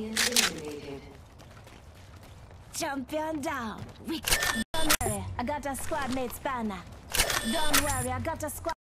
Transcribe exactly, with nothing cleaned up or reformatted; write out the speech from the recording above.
Champion eliminated. Champion down. We don't worry, I got a squad mate spanner. Don't worry, I got a squad.